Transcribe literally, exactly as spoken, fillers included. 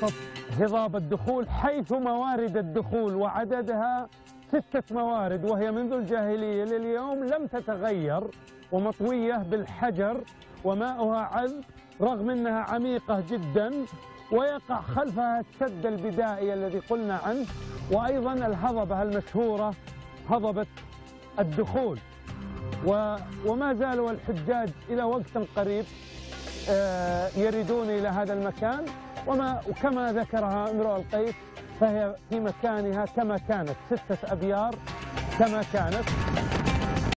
محطة هضاب الدخول، حيث موارد الدخول وعددها ستة موارد، وهي منذ الجاهلية لليوم لم تتغير، ومطوية بالحجر وماؤها عذب رغم أنها عميقة جدا، ويقع خلفها السد البدائي الذي قلنا عنه، وأيضا الهضبة المشهورة هضبة الدخول. وما زالوا الحجاج إلى وقت قريب يردون إلى هذا المكان، وما وكما ذكرها امرؤ القيس فهي في مكانها كما كانت، ستة أبيار كما كانت.